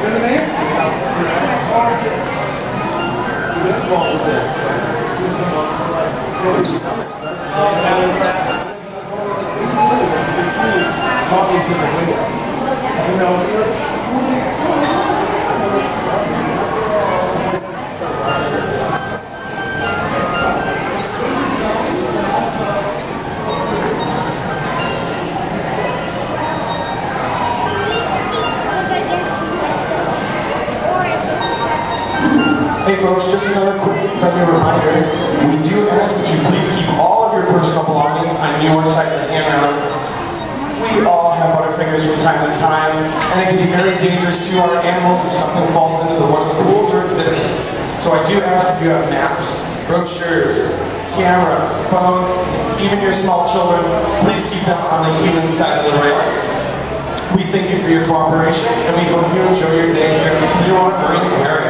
Hey folks, just another quick friendly reminder. We do ask that you please keep all of your personal belongings on your side of the handrail. We all have butterfingers from time to time, and it can be very dangerous to our animals if something falls into one of the pools or exhibits. So I do ask if you have maps, brochures, cameras, phones, even your small children, please keep them on the human side of the rail. We thank you for your cooperation, and we hope you enjoy your day here in Clearwater Marine area.